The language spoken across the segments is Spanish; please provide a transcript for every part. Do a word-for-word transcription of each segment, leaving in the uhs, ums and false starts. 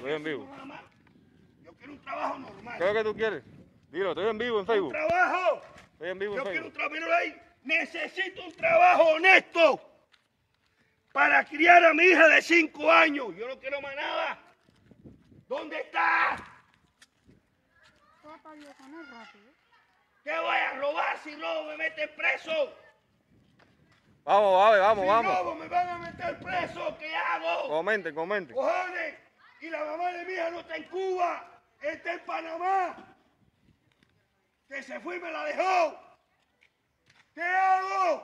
Estoy en vivo. Yo quiero un trabajo normal. ¿Qué es lo que tú quieres? Dilo, estoy en vivo en Facebook. ¡Un trabajo! Estoy en vivo en Yo Facebook. quiero un trabajo, míralo ahí. Necesito un trabajo honesto para criar a mi hija de cinco años. Yo no quiero más nada. ¿Dónde está? ¿Qué voy a robar? Si robo me meten preso. Vamos, vamos, vamos, Si vamos. robo me van a meter preso. ¿Qué hago? Comenten, comenten. ¡Cojones! Y la mamá de mi hija no está en Cuba, está en Panamá. Que se fue y me la dejó. ¿Qué hago?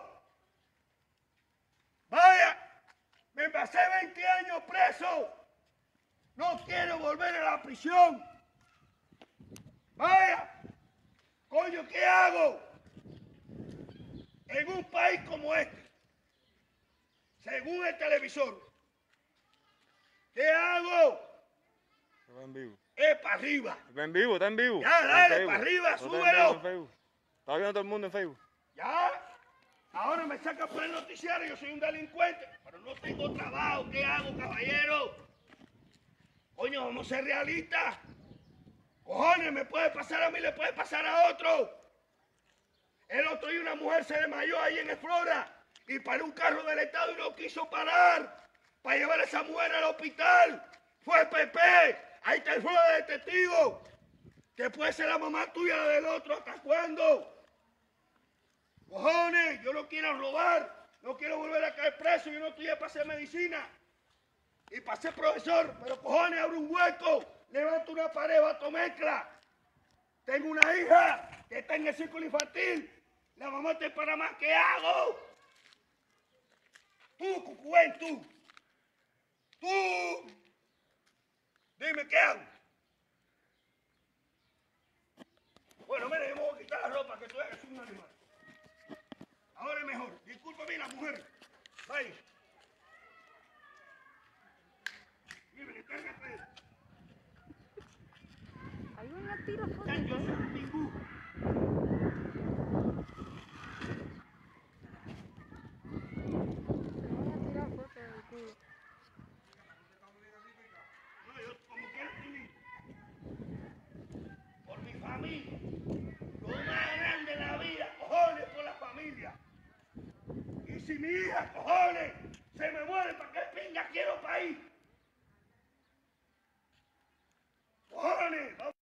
Vaya, me pasé veinte años preso. No quiero volver a la prisión. Vaya, coño, ¿qué hago? En un país como este, según el televisor, ¿qué hago? Está en vivo. Es para arriba. Está en vivo, está en vivo. Ya, En dale, Facebook. para arriba, No está en súbelo. vivo en Facebook. Está viendo todo el mundo en Facebook. Ya. Ahora me saca por el noticiario, yo soy un delincuente, pero no tengo trabajo. ¿Qué hago, caballero? Coño, vamos a ser realistas. Cojones, me puede pasar a mí, le puede pasar a otro. El otro día una mujer se desmayó ahí en Explora y paró un carro del Estado y no quiso parar para llevar a esa mujer al hospital. Fue Pepe. Ahí está el fuego de testigo. Que puede ser la mamá tuya, la del otro. ¿Hasta cuándo? Cojones, yo no quiero robar. No quiero volver a caer preso. Yo no estoy para hacer medicina. Y para ser profesor. Pero cojones, abro un hueco. Levanto una pared, bato mezcla. Tengo una hija que está en el círculo infantil. La mamá está en Panamá. ¿Qué hago? Tú, Cucubén, tú. Tú. Dime, ¿qué hago? Bueno, mire, yo me voy a quitar la ropa, que tú eres un animal. Ahora es mejor. Discúlpame, la mujer. Vaya. Dime, cárgate. Hay una tira Ya, foto. yo soy un pingú. Voy a tirar foto del culo. No, yo como quiero vivir. Por mi familia. Lo más grande en la vida, cojones, por la familia. Y si mi hija, cojones, se me muere, ¿para qué pinga quiero país? Cojones, vamos.